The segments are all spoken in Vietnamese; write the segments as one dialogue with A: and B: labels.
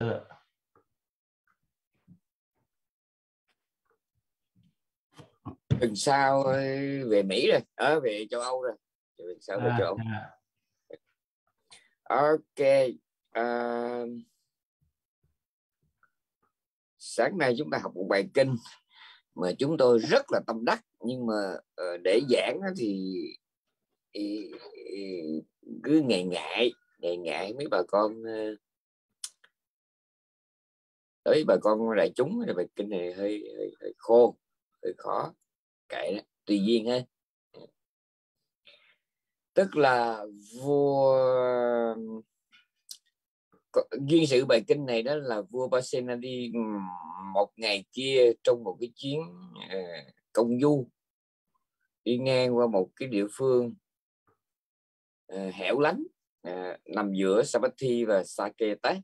A: Thưa.
B: Tuần sau về Mỹ rồi, về châu Âu rồi. Tuần sau về châu Âu. Ok. Sáng nay chúng ta học một bài kinh mà chúng tôi rất là tâm đắc, nhưng mà để giảng thì cứ ngại mấy bà con, đối với bà con đại chúng thì bài kinh này hơi khô, hơi khó, kệ đó, tùy duyên ha. Tức là vua, duyên sự bài kinh này đó là vua Pasenadi một ngày kia trong một cái chuyến công du đi ngang qua một cái địa phương hẻo lánh nằm giữa Savatthi và Saketat.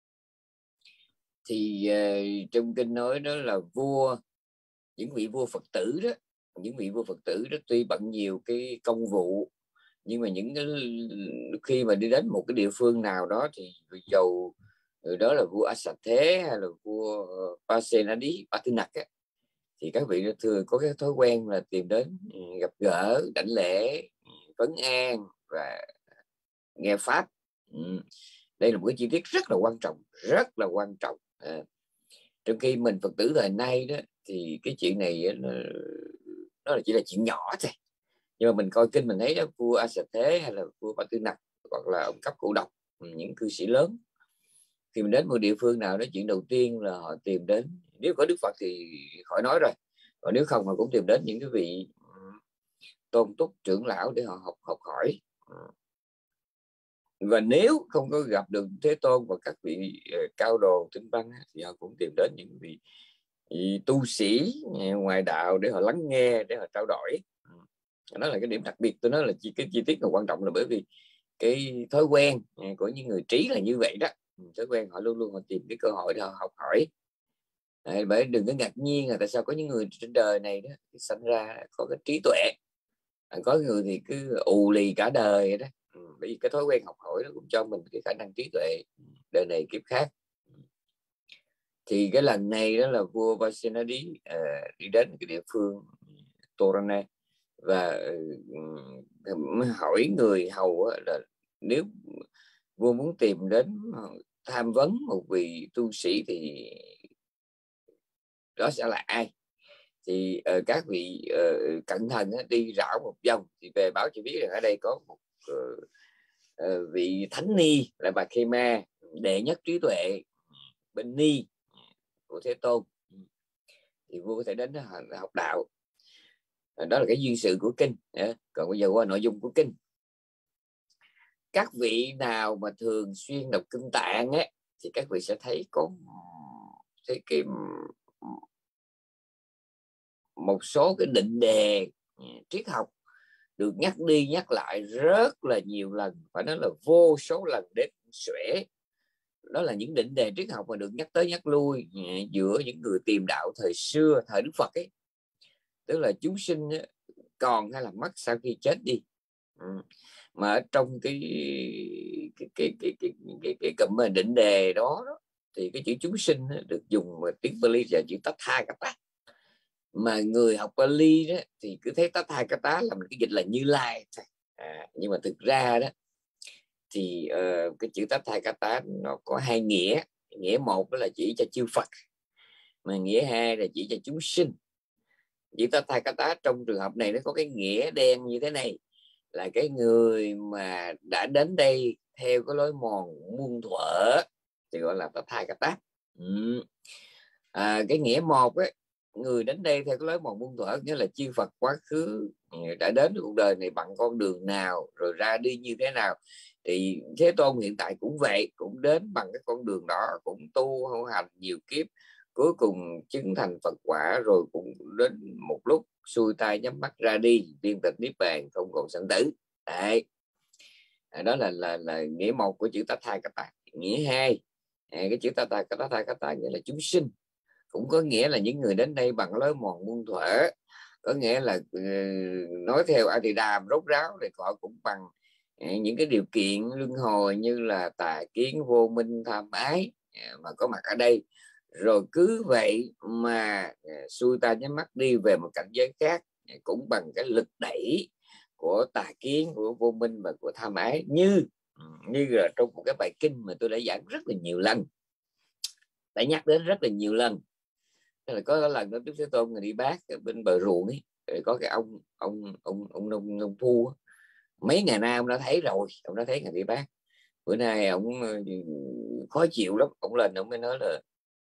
B: Thì trong kinh nói đó là những vị vua Phật tử đó tuy bận nhiều cái công vụ, nhưng mà khi mà đi đến một cái địa phương nào đó thì dầu người đó là vua Asathe hay là vua Pasenadi Patinak á, thì các vị thường có cái thói quen là tìm đến gặp gỡ, đảnh lễ, vấn an và nghe pháp. Đây là một cái chi tiết rất là quan trọng. Trong khi mình Phật tử thời nay đó thì cái chuyện này nó chỉ là chuyện nhỏ thôi, nhưng mà mình coi kinh mình thấy đó, vua Asathe hay là vua Patinak hoặc là ông cấp cổ độc, những cư sĩ lớn, khi mình đến một địa phương nào đó, chuyện đầu tiên là họ tìm đến, nếu có Đức Phật thì khỏi nói rồi, còn nếu không họ cũng tìm đến những cái vị tôn túc trưởng lão để họ học hỏi. Và nếu không có gặp được Thế Tôn và các vị cao đồ tinh văn thì họ cũng tìm đến những vị tu sĩ ngoài đạo để họ lắng nghe, để họ trao đổi. Đó là cái điểm đặc biệt. Tôi nói là cái chi tiết là quan trọng, là bởi vì cái thói quen của những người trí là như vậy đó. Thói quen họ luôn luôn họ tìm cái cơ hội để họ học hỏi. Bởi đừng có ngạc nhiên là tại sao có những người trên đời này đó sinh ra có cái trí tuệ, có người thì cứ ù lì cả đời vậy đó. Bởi vì cái thói quen học hỏi nó cũng cho mình cái khả năng trí tuệ đời này kiếp khác. Thì cái lần này đó là vua Pasenadi đi đến cái địa phương Torana và hỏi người hầu là nếu vua muốn tìm đến tham vấn một vị tu sĩ thì đó sẽ là ai. Thì các vị cẩn thận đi rảo một vòng thì về báo cho biết rằng ở đây có một vị thánh ni là bà Khema, đệ nhất trí tuệ bên ni của Thế Tôn, thì vua có thể đến học đạo. Đó là cái duyên sự của kinh. Còn bây giờ qua nội dung của kinh. Các vị nào mà thường xuyên đọc kinh Tạng á, thì các vị sẽ thấy có cái một số cái định đề triết học được nhắc đi nhắc lại rất là nhiều lần, phải nói là vô số lần đến xuể. Đó là những định đề triết học mà được nhắc tới nhắc lui giữa những người tìm đạo thời xưa, thời Đức Phật ấy. Tức là chúng sinh còn hay là mất sau khi chết đi. Mà ở trong cái cụm định đề đó thì cái chữ chúng sinh được dùng tiếng Pali là chữ Tathagata. Mà người học Pali đó thì cứ thấy Tathagata là mình cái dịch là Như Lai. Nhưng mà thực ra đó thì cái chữ Tathagata nó có hai nghĩa. Nghĩa một đó là chỉ cho chư Phật, mà nghĩa hai là chỉ cho chúng sinh. Chữ Tathagata trong trường hợp này nó có cái nghĩa đen như thế này, là cái người mà đã đến đây theo cái lối mòn muôn thuở thì gọi là Tathagata. Cái nghĩa một ấy, người đến đây theo cái lối mòn muôn thuở nghĩa là chư Phật quá khứ đã đến cuộc đời này bằng con đường nào, rồi ra đi như thế nào. Thì Thế Tôn hiện tại cũng vậy, cũng đến bằng cái con đường đó, cũng tu hữu hành nhiều kiếp, cuối cùng chứng thành Phật quả, rồi cũng đến một lúc xuôi tay nhắm mắt ra đi, viên tịch niết bàn, không còn sanh tử. Đấy. Đó là nghĩa một của chữ Tathagata. Nghĩa hai, cái chữ Tathagata nghĩa là chúng sinh, cũng có nghĩa là những người đến đây bằng lối mòn muôn thuở, có nghĩa là nói theo A Tỳ Đàm rốt ráo thì họ cũng bằng những cái điều kiện luân hồi như là tà kiến, vô minh, tham ái, mà có mặt ở đây, rồi cứ vậy mà xuôi ta nhắm mắt đi về một cảnh giới khác, cũng bằng cái lực đẩy của tà kiến, của vô minh và của tham ái, như là trong một cái bài kinh mà tôi đã giảng rất là nhiều lần, đã nhắc đến rất là nhiều lần. Tức là có lần đó Đức Thế Tôn người đi bác ở bên bờ ruộng ấy, rồi có cái ông nông phu, mấy ngày nay ông đã thấy rồi, ông đã thấy người đi bác. Bữa nay ông khó chịu lắm, ông lên ông mới nói là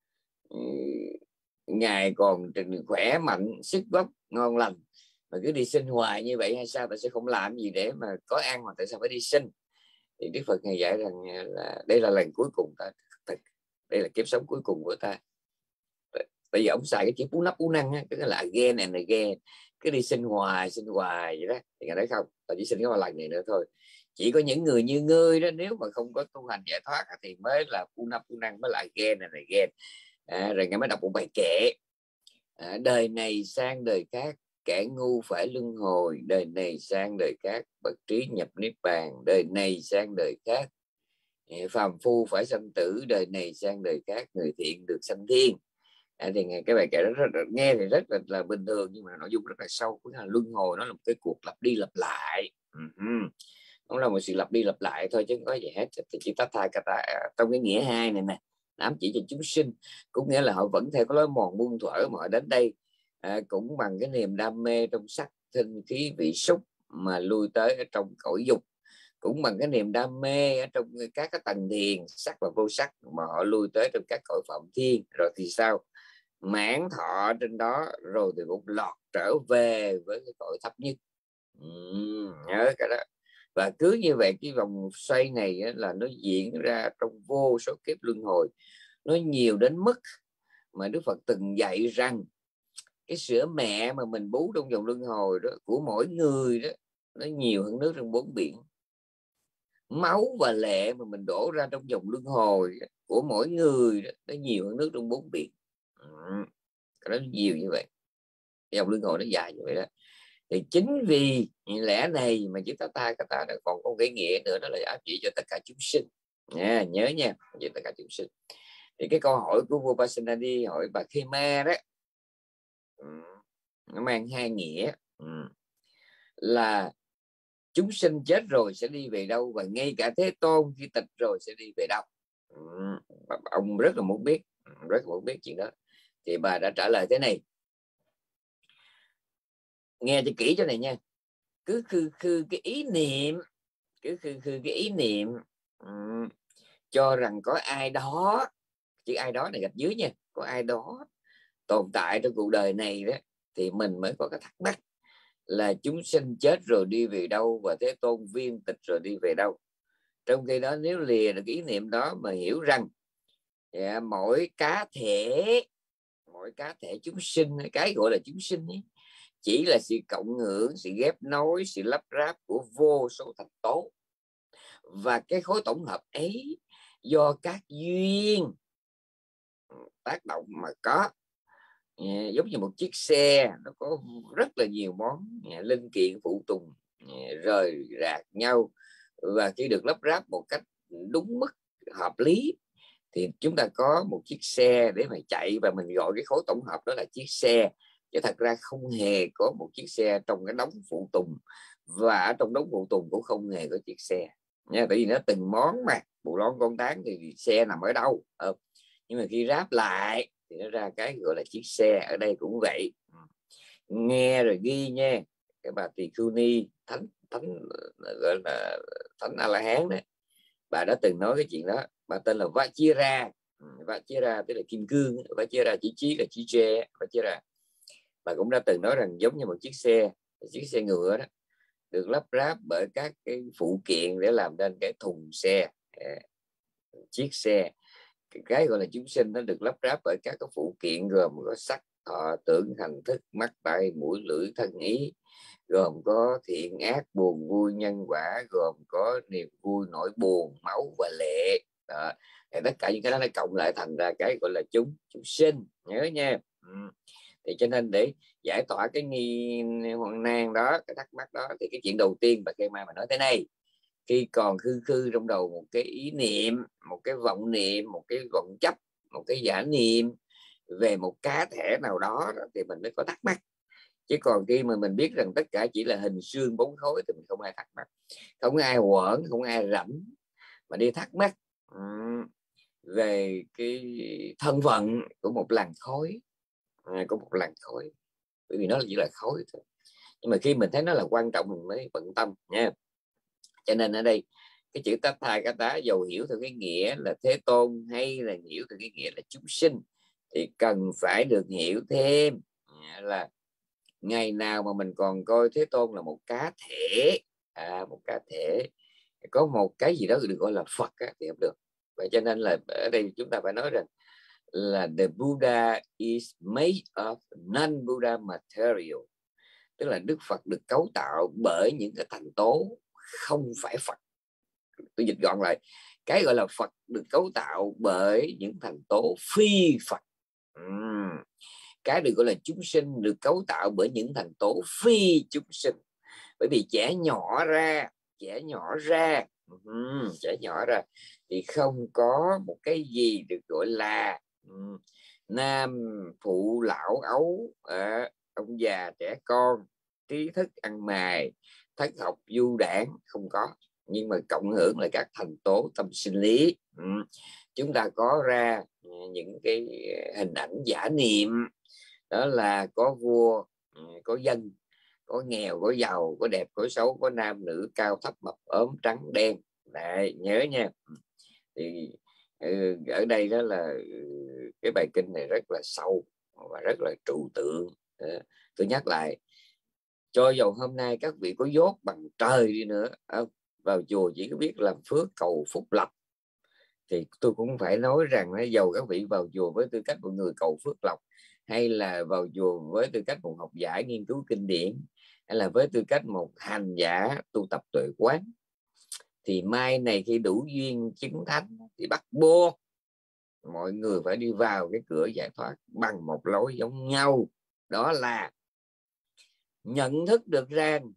B: ngài còn khỏe mạnh, sức vóc ngon lành, mà cứ đi sinh hoài như vậy hay sao? Tại sao không làm gì để mà có ăn, mà tại sao phải đi sinh? Thì Đức Phật ngài dạy rằng là đây là lần cuối cùng ta, đây là kiếp sống cuối cùng của ta. Bây giờ ông xài cái chữ bú nắp bú năng á, cái là again and again, cứ đi sinh hoài vậy đó. Thì ngài nói không, ta chỉ sinh có một lần này nữa thôi. Chỉ có những người như ngươi đó, nếu mà không có tu hành giải thoát thì mới là bú nắp bú năng, mới là again and again. Rồi ngài mới đọc một bài kệ, đời này sang đời khác, kẻ ngu phải luân hồi, đời này sang đời khác, bậc trí nhập niết bàn, đời này sang đời khác, phàm phu phải sanh tử, đời này sang đời khác, người thiện được sanh thiên. Thì cái bài kệ đó nghe thì rất là bình thường, nhưng mà nội dung rất là sâu. Cũng là luân hồi, nó là một cái cuộc lặp đi lặp lại, nó là một sự lặp đi lặp lại thôi chứ không có gì hết. Thì chỉ Tathai Kata trong cái nghĩa hai này nè, ám chỉ cho chúng sinh, cũng nghĩa là họ vẫn theo cái lối mòn muôn thuở mà họ đến đây cũng bằng cái niềm đam mê trong sắc thinh khí vị xúc mà lui tới ở trong cõi dục, cũng bằng cái niềm đam mê ở trong các cái tầng thiền sắc và vô sắc mà họ lui tới trong các cõi phạm thiên. Rồi thì sao? Mãn thọ trên đó rồi thì cũng lọt trở về với cái cõi thấp nhất. Nhớ cái đó. Và cứ như vậy cái vòng xoay này là nó diễn ra trong vô số kiếp luân hồi, nó nhiều đến mức mà Đức Phật từng dạy rằng cái sữa mẹ mà mình bú trong vòng luân hồi đó của mỗi người đó, nó nhiều hơn nước trong 4 biển. Máu và lệ mà mình đổ ra trong vòng luân hồi đó, của mỗi người đó, nó nhiều hơn nước trong 4 biển. Nó nhiều như vậy, dòng luân hồi nó dài như vậy đó. Thì chính vì lẽ này mà chúng ta còn có cái nghĩa nữa, đó là áp chỉ cho tất cả chúng sinh. Nhớ nha, cho tất cả chúng sinh. Thì cái câu hỏi của vua Pasenadi hỏi bà Khema đó, nó mang hai nghĩa, là chúng sinh chết rồi sẽ đi về đâu, và ngay cả Thế Tôn khi tịch rồi sẽ đi về đâu. Ông rất là muốn biết chuyện đó. Thì bà đã trả lời thế này, nghe cho kỹ chỗ này nha. Cứ khư cái ý niệm, cái ý niệm cho rằng có ai đó, chữ ai đó này gạch dưới nha, có ai đó tồn tại trong cuộc đời này đó, thì mình mới có cái thắc mắc là chúng sinh chết rồi đi về đâu, và Thế Tôn viên tịch rồi đi về đâu. Trong khi đó nếu lìa được ý niệm đó mà hiểu rằng mỗi cá thể chúng sinh, cái gọi là chúng sinh ấy, chỉ là sự cộng hưởng, sự ghép nối, sự lắp ráp của vô số thành tố, và cái khối tổng hợp ấy do các duyên tác động mà có. Giống như một chiếc xe, nó có rất là nhiều món linh kiện phụ tùng rời rạc nhau, và khi được lắp ráp một cách đúng mức hợp lý thì chúng ta có một chiếc xe để mà chạy, và mình gọi cái khối tổng hợp đó là chiếc xe. Chứ thật ra không hề có một chiếc xe trong cái đống phụ tùng, và trong đống phụ tùng cũng không hề có chiếc xe nha. Tại vì nó từng món mà bộ lon con tán thì xe nằm ở đâu, nhưng mà khi ráp lại thì nó ra cái gọi là chiếc xe. Ở đây cũng vậy, nghe rồi ghi nha. Cái bà Tỳ Khưu Ni, thánh gọi là thánh A La Hán đấy, bà đã từng nói cái chuyện đó. Bà tên là Vajira, tức là kim cương. Vajira chỉ trí là chỉ tre, Vajira. Bà cũng đã từng nói rằng giống như một chiếc xe ngựa đó, được lắp ráp bởi các cái phụ kiện để làm nên cái thùng xe, chiếc xe. Cái gọi là chúng sinh nó được lắp ráp bởi các cái phụ kiện gồm có sắc, thọ, tưởng, hành, thức, mắt, tai, mũi, lưỡi, thân, ý, gồm có thiện ác, buồn vui, nhân quả, gồm có niềm vui, nỗi buồn, máu và lệ đó. Thì tất cả những cái đó nó cộng lại thành ra cái gọi là chúng sinh, nhớ nha. Thì cho nên để giải tỏa cái nghi hoang nan đó, cái thắc mắc đó, thì cái chuyện đầu tiên bà Khema mà nói thế này, khi còn khư trong đầu một cái ý niệm, một cái vọng niệm, một cái vọng chấp, một cái giả niệm về một cá thể nào đó, thì mình mới có thắc mắc. Chứ còn khi mà mình biết rằng tất cả chỉ là hình xương bóng khối thì mình không ai thắc mắc, không ai quẩn, không ai rảnh mà đi thắc mắc về cái thân phận của một làn khói, của một làn khói, bởi vì nó chỉ là khói thôi. Nhưng mà khi mình thấy nó là quan trọng mình mới bận tâm nha. Cho nên ở đây cái chữ Tát Thai Cá Tá dầu hiểu theo cái nghĩa là Thế Tôn hay là hiểu theo cái nghĩa là chúng sinh, thì cần phải được hiểu thêm là ngày nào mà mình còn coi Thế Tôn là một cá thể, một cá thể có một cái gì đó được gọi là Phật thì không được. Vậy cho nên là ở đây chúng ta phải nói rằng là the Buddha is made of non-Buddha material, tức là Đức Phật được cấu tạo bởi những cái thành tố không phải Phật. Tôi dịch gọn lại, cái gọi là Phật được cấu tạo bởi những thành tố phi Phật. Cái được gọi là chúng sinh được cấu tạo bởi những thành tố phi chúng sinh. Bởi vì trẻ nhỏ ra thì không có một cái gì được gọi là nam phụ lão ấu, ông già trẻ con, trí thức ăn mày, thất học du đảng, không có. Nhưng mà cộng hưởng là các thành tố tâm sinh lý. Chúng ta có ra những cái hình ảnh giả niệm, đó là có vua, có dân, có nghèo, có giàu, có đẹp, có xấu, có nam nữ, cao thấp, mập ốm, trắng đen. Đấy, nhớ nha. Thì ở đây đó là cái bài kinh này rất là sâu và rất là trụ tượng. Tôi nhắc lại, cho dầu hôm nay các vị có dốt bằng trời đi nữa, vào chùa chỉ có biết làm phước cầu phúc lộc, thì tôi cũng phải nói rằng dầu các vị vào chùa với tư cách một người cầu phước lộc, hay là vào chùa với tư cách một học giả nghiên cứu kinh điển, hay là với tư cách một hành giả tu tập tuệ quán, thì mai này khi đủ duyên chứng thánh thì bắt buộc mọi người phải đi vào cái cửa giải thoát bằng một lối giống nhau. Đó là nhận thức được rằng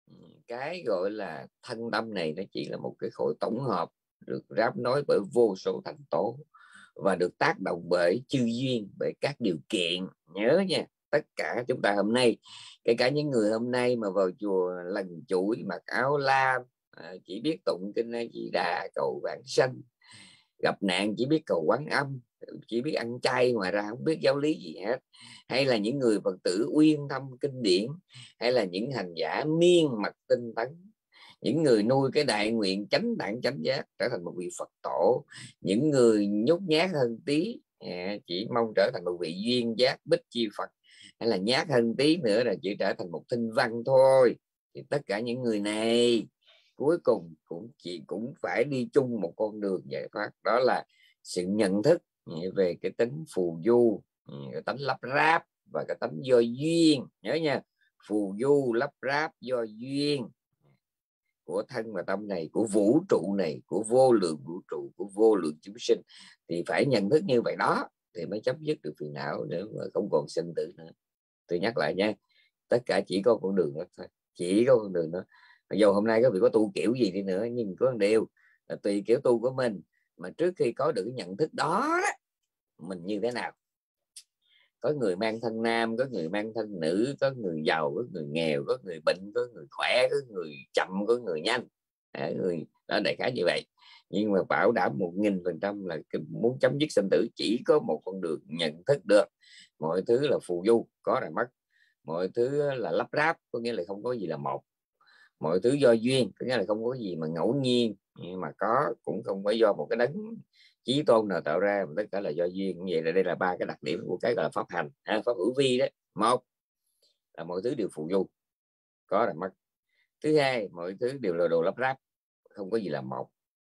B: cái gọi là thân tâm này nó chỉ là một cái khối tổng hợp được ráp nối bởi vô số thành tố và được tác động bởi chư duyên, bởi các điều kiện. Nhớ nha, tất cả chúng ta hôm nay, kể cả những người hôm nay mà vào chùa lần chuỗi mặc áo lam, chỉ biết tụng kinh A Di Đà cầu vãng sanh, gặp nạn chỉ biết cầu Quán Âm, chỉ biết ăn chay, ngoài ra không biết giáo lý gì hết, hay là những người Phật tử uyên thâm kinh điển, hay là những hành giả miên mật tinh tấn, những người nuôi cái đại nguyện chánh đẳng chánh giác trở thành một vị Phật tổ, những người nhút nhát hơn tí chỉ mong trở thành một vị duyên giác bích chi Phật, hay là nhát hơn tí nữa là chỉ trở thành một thinh văn thôi, thì tất cả những người này cuối cùng cũng phải đi chung một con đường giải thoát. Đó là sự nhận thức về cái tính phù du, cái tính lắp ráp và cái tính do duyên. Nhớ nha, phù du lắp ráp do duyên của thân và tâm này, của vũ trụ này, của vô lượng vũ trụ, của vô lượng chúng sinh, thì phải nhận thức như vậy đó thì mới chấm dứt được phiền não, để mà không còn sinh tử nữa. Tôi nhắc lại nha, tất cả chỉ có con đường đó thôi, chỉ có con đường đó. Dù hôm nay các vị có tu kiểu gì đi nữa, nhưng có một điều là tùy kiểu tu của mình, mà trước khi có được cái nhận thức đó, mình như thế nào. Có người mang thân nam, có người mang thân nữ, có người giàu, có người nghèo, có người bệnh, có người khỏe, có người chậm, có người nhanh, người đó đại khái như vậy. Nhưng mà bảo đảm 1000% là muốn chấm dứt sinh tử chỉ có một con đường, nhận thức được mọi thứ là phù du, có là mất, mọi thứ là lắp ráp, có nghĩa là không có gì là một, mọi thứ do duyên, có nghĩa là không có gì mà ngẫu nhiên, nhưng mà có cũng không phải do một cái đấng chí tôn nào tạo ra, mà tất cả là do duyên. Vậy là đây là ba cái đặc điểm của cái gọi là pháp hành, pháp hữu vi đấy. Một là mọi thứ đều phù du, có là mất. Thứ hai, mọi thứ đều là đồ lắp ráp, không có gì là một.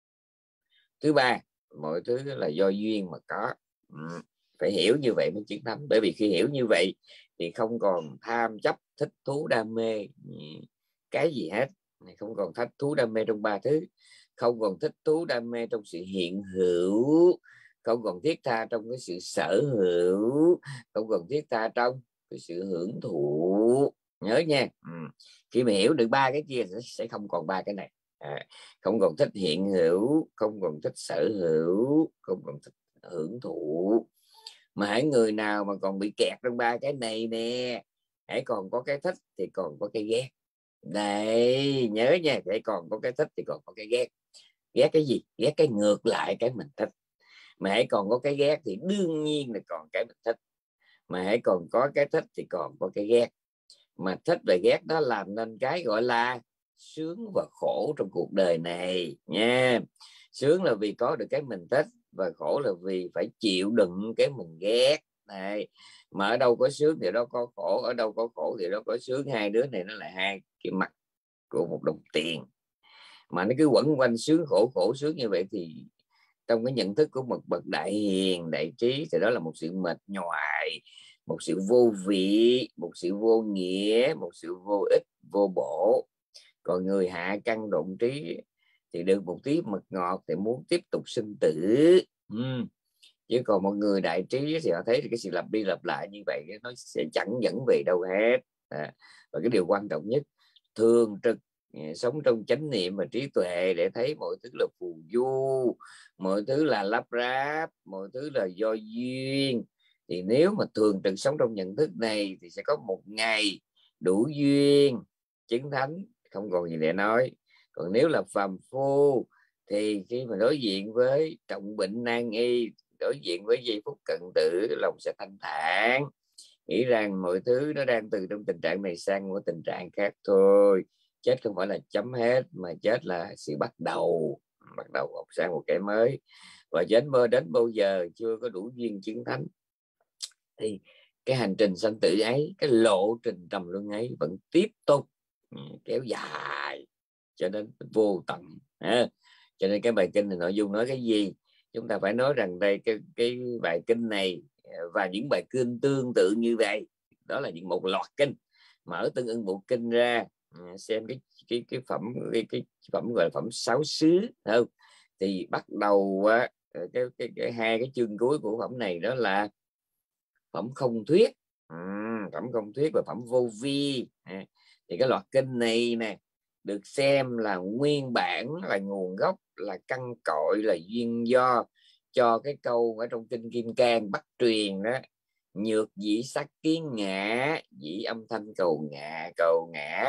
B: Thứ ba, mọi thứ là do duyên mà có. Phải hiểu như vậy mới chiến thắng. Bởi vì khi hiểu như vậy thì không còn tham chấp thích thú đam mê cái gì hết, không còn thích thú đam mê trong ba thứ, không còn thích thú đam mê trong sự hiện hữu, không còn thiết tha trong cái sự sở hữu, không còn thiết tha trong cái sự hưởng thụ. Nhớ nha, khi mà hiểu được ba cái kia sẽ không còn ba cái này. Không còn thích hiện hữu, không còn thích sở hữu, không còn thích hưởng thụ. Mà hãy người nào mà còn bị kẹt trong ba cái này nè, hãy còn có cái thích thì còn có cái ghét. Đây, nhớ nha, hãy còn có cái thích thì còn có cái ghét. Ghét cái gì? Ghét cái ngược lại cái mình thích. Mà hãy còn có cái ghét thì đương nhiên là còn cái mình thích. Mà hãy còn có cái thích thì còn có cái ghét. Mà thích và ghét đó làm nên cái gọi là sướng và khổ trong cuộc đời này nha. Sướng là vì có được cái mình thích, và khổ là vì phải chịu đựng cái mình ghét này. Mà ở đâu có sướng thì đó có khổ, ở đâu có khổ thì đó có sướng. Hai đứa này nó là hai cái mặt của một đồng tiền, mà nó cứ quẩn quanh sướng khổ khổ sướng như vậy thì trong cái nhận thức của một bậc đại hiền đại trí thì đó là một sự mệt nhoài, một sự vô vị, một sự vô nghĩa, một sự vô ích vô bổ. Còn người hạ căn độn trí thì được một tí mật ngọt thì muốn tiếp tục sinh tử. Chứ còn một người đại trí thì họ thấy cái sự lặp đi lặp lại như vậy nó sẽ chẳng dẫn về đâu hết. Và cái điều quan trọng nhất, thường trực sống trong chánh niệm và trí tuệ để thấy mọi thứ là phù du, mọi thứ là lắp ráp, mọi thứ là do duyên. Thì nếu mà thường trực sống trong nhận thức này thì sẽ có một ngày đủ duyên chứng thánh, không còn gì để nói. Còn nếu là phàm phu thì khi mà đối diện với trọng bệnh nan y, đối diện với giây phút cận tử, lòng sẽ thanh thản, nghĩ rằng mọi thứ nó đang từ trong tình trạng này sang một tình trạng khác thôi. Chết không phải là chấm hết, mà chết là sự bắt đầu sang một cái mới. Và đến bao giờ chưa có đủ duyên chứng thánh thì cái hành trình sanh tử ấy, cái lộ trình trầm luân ấy vẫn tiếp tục kéo dài cho đến vô tận. Cho nên cái bài kinh này nội dung nói cái gì, chúng ta phải nói rằng đây cái bài kinh này và những bài kinh tương tự như vậy, đó là những một loạt kinh, mở tương ưng bộ kinh ra xem cái phẩm cái phẩm gọi là phẩm sáu xứ không, thì bắt đầu cái hai cái chương cuối của phẩm này đó là phẩm không thuyết. Phẩm không thuyết và phẩm vô vi. Thì cái loạt kinh này nè được xem là nguyên bản, là nguồn gốc, là căn cội, là duyên do cho cái câu ở trong kinh Kim Cang Bắc truyền đó: nhược dĩ sắc kiến ngã, dĩ âm thanh cầu ngã,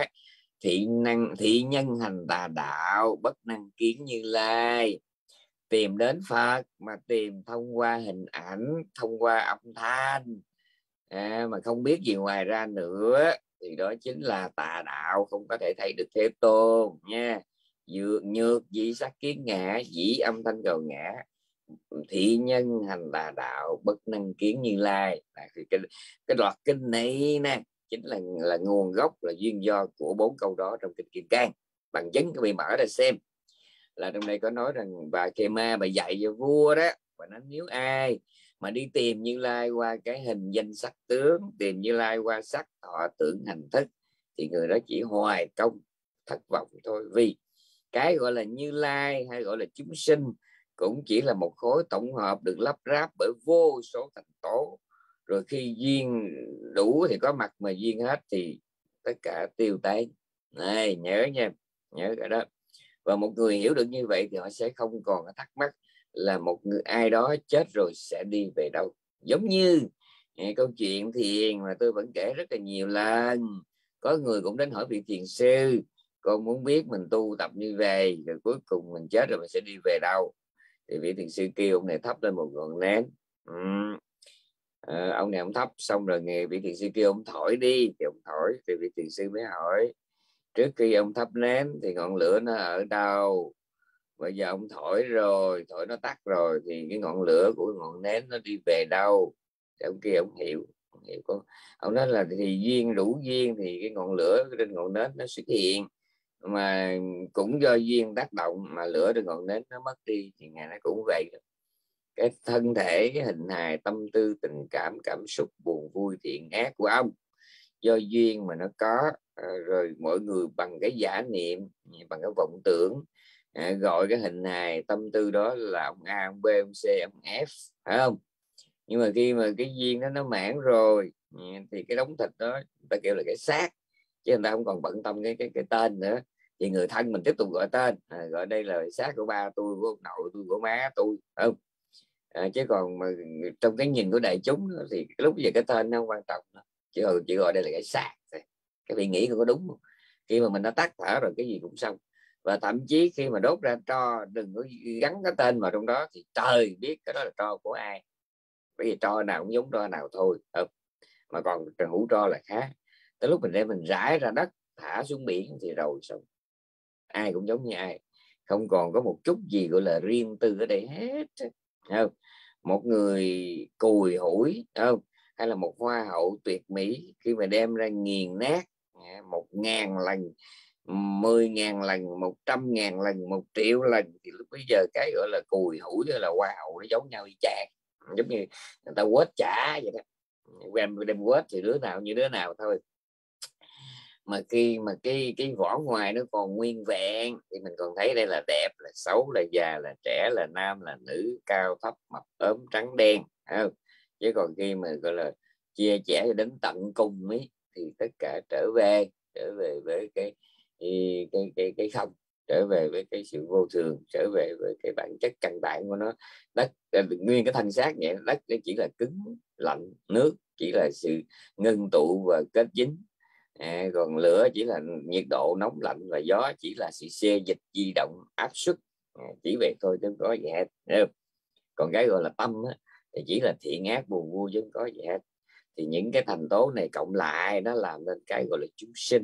B: thị nhân hành tà đạo, bất năng kiến Như Lai. Tìm đến Phật mà tìm thông qua hình ảnh, thông qua âm thanh, mà không biết gì ngoài ra nữa thì đó chính là tà đạo, không có thể thấy được Thế Tôn nha. Nhược dĩ sắc kiến ngã, dĩ âm thanh cầu ngã, thị nhân hành tà đạo, bất năng kiến Như Lai. Cái loạt kinh này nè chính là nguồn gốc, là duyên do của 4 câu đó trong kinh Kim Cang. Bằng chứng các vị mở ra xem, là trong đây có nói rằng bà Kê Ma bà dạy cho vua đó, và nói nếu ai mà đi tìm Như Lai qua cái hình danh sắc tướng, tìm Như Lai qua sắc thọ tưởng hành thức, thì người đó chỉ hoài công thất vọng thôi. Vì cái gọi là Như Lai hay gọi là chúng sinh cũng chỉ là một khối tổng hợp được lắp ráp bởi vô số thành tố, rồi khi duyên đủ thì có mặt, mà duyên hết thì tất cả tiêu tán. Này nhớ nha, nhớ cái đó. Và một người hiểu được như vậy thì họ sẽ không còn thắc mắc là một người ai đó chết rồi sẽ đi về đâu. Giống như câu chuyện thiền mà tôi vẫn kể rất là nhiều lần. Có người cũng đến hỏi vị thiền sư: con muốn biết mình tu tập như vậy rồi cuối cùng mình chết rồi mình sẽ đi về đâu? Thì vị thiền sư kêu ông này thắp lên một ngọn nến. Ông này ông thắp xong rồi nghề vị thiền sư kêu ông thổi đi, thì ông thổi. Thì vị thiền sư mới hỏi: trước khi ông thắp nến thì ngọn lửa nó ở đâu? Bây giờ ông thổi rồi, thổi nó tắt rồi, thì cái ngọn lửa của ngọn nến nó đi về đâu? Thì ông kia ông hiểu, ông nói là thì duyên đủ duyên thì cái ngọn lửa trên ngọn nến nó xuất hiện, mà cũng do duyên tác động mà lửa trên ngọn nến nó mất đi, thì ngày nó cũng vậy. Cái thân thể, cái hình hài, tâm tư, tình cảm, cảm xúc buồn vui thiện ác của ông do duyên mà nó có. Rồi mọi người bằng cái giả niệm, bằng cái vọng tưởng, gọi cái hình hài tâm tư đó là ông A, ông B, ông C, ông F, phải không? Nhưng mà khi mà cái duyên nó mãn rồi thì cái đống thịt đó người ta kêu là cái xác, chứ người ta không còn bận tâm cái tên nữa. thì người thân mình tiếp tục gọi tên, gọi đây là xác của ba tôi, của ông nội tôi, của má tôi, không? Chứ còn mà trong cái nhìn của đại chúng thì lúc giờ cái tên nó không quan trọng, chỉ gọi đây là cái xác. Cái vị nghĩ có đúng không? Khi mà mình đã tắt thở rồi cái gì cũng xong. Và thậm chí khi mà đốt ra tro, đừng có gắn cái tên vào trong đó, thì trời biết cái đó là tro của ai, bởi vì tro nào cũng giống tro nào thôi, không? Mà còn hũ tro là khác. Tới lúc mình đem mình rải ra đất, thả xuống biển thì rồi xong, ai cũng giống như ai, không còn có một chút gì gọi là riêng tư ở đây hết, không? Một người cùi hủi, không, hay là một hoa hậu tuyệt mỹ, khi mà đem ra nghiền nát 1.000 lần, 10.000 lần, 100.000 lần, 1 triệu lần, thì lúc bây giờ cái gọi là cùi hủi với là hoa hậu nó giống nhau y chang, giống như người ta quết chả vậy đó. Đem quết thì đứa nào như đứa nào thôi. Mà khi mà cái vỏ ngoài nó còn nguyên vẹn thì mình còn thấy đây là đẹp, là xấu, là già, là trẻ, là nam, là nữ, cao thấp, mập ốm, trắng đen, không? Chứ còn khi mà gọi là chia sẻ đến tận cùng ấy, thì tất cả trở về với cái không, trở về với cái sự vô thường, trở về với cái bản chất căn bản của nó. Đất, nguyên cái thân xác vậy, đất nó chỉ là cứng lạnh, nước chỉ là sự ngưng tụ và kết dính, còn lửa chỉ là nhiệt độ nóng lạnh, và gió chỉ là sự xê dịch di động áp suất, chỉ vậy thôi chứ không có gì hết. Còn cái gọi là tâm á, thì chỉ là thiện ác buồn vui chứ không có gì hết. Thì những cái thành tố này cộng lại nó làm nên cái gọi là chúng sinh.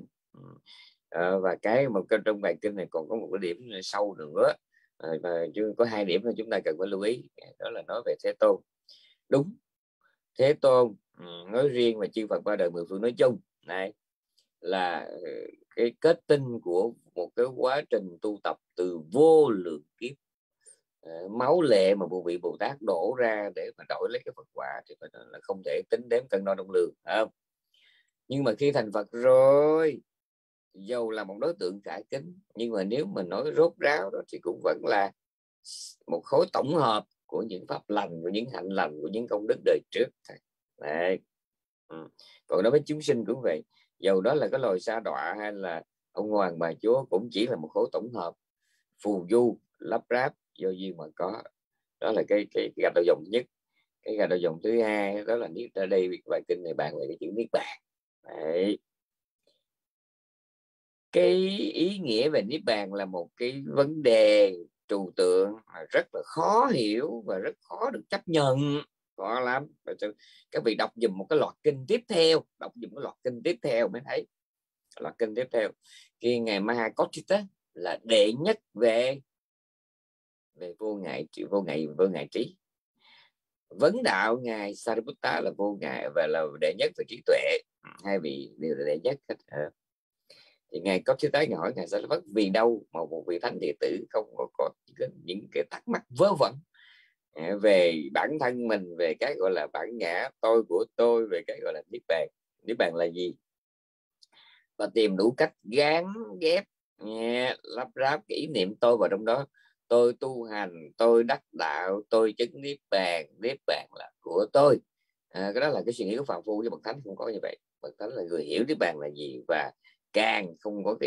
B: Và cái một trong bài kinh này còn có một cái điểm sâu nữa, và có 2 điểm mà chúng ta cần phải lưu ý, đó là nói về Thế Tôn. Đúng, Thế Tôn nói riêng và chư Phật ba đời mười phương nói chung này là cái kết tinh của một cái quá trình tu tập từ vô lượng kiếp, máu lệ mà bộ vị Bồ Tát đổ ra để mà đổi lấy cái Phật quả, thì là không thể tính đếm cân đo đong lường, không? Nhưng mà khi thành Phật rồi, dầu là một đối tượng khả kính, nhưng mà nếu mình nói rốt ráo đó thì cũng vẫn là một khối tổng hợp của những pháp lành, của những hạnh lành, của những công đức đời trước. Đấy. Còn đối với chúng sinh cũng vậy, dầu đó là cái loài sa đọa hay là ông hoàng bà chúa, cũng chỉ là một khối tổng hợp phù du lắp ráp do duyên mà có. Đó là cái gạch đầu dòng nhất. Cái gạch đầu dòng thứ hai đó là niết, ở đây bài kinh này bàn về cái chữ niết bàn. Đấy. Cái ý nghĩa về niết bàn là một cái vấn đề trừu tượng rất là khó hiểu và rất khó được chấp nhận, khó lắm. Các vị đọc dùm một cái loạt kinh tiếp theo, mới thấy loạt kinh tiếp theo. Khi ngài Mahakotthita là đệ nhất về vô ngại trí. Vấn đạo ngài Sariputta là vô ngại và là đệ nhất về trí tuệ. Hai vị đều là đệ nhất hết. Thì ngài Kotthita hỏi ngài Sariputta vì đâu mà một vị thánh đệ tử không có những cái thắc mắc vớ vẩn về bản thân mình, về cái gọi là bản ngã tôi của tôi, về cái gọi là niết bàn. Niết bàn là gì? Và tìm đủ cách gán ghép, lắp ráp cái ý niệm tôi vào trong đó. Tôi tu hành, tôi đắc đạo, tôi chứng niết bàn là của tôi. Cái đó là cái suy nghĩ của phàm phu, chứ bậc thánh không có như vậy. Bậc thánh là người hiểu niết bàn là gì, và càng không có